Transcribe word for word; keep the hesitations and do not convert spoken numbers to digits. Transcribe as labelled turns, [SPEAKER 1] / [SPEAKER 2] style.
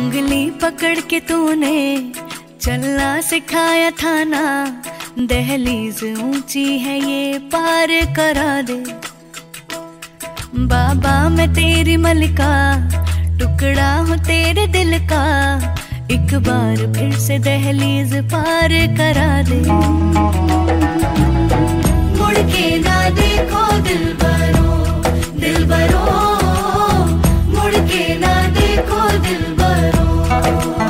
[SPEAKER 1] उंगली पकड़ के तूने चलना सिखाया था ना, दहलीज ऊंची है ये पार करा दे। बाबा मैं तेरी मलिका, टुकड़ा हूँ तेरे दिल का, एक बार फिर से दहलीज पार करा दे। मुड़ के ना देखो दिलबरो, दिलबरो, मुड़ के ना देखो दिलबरो।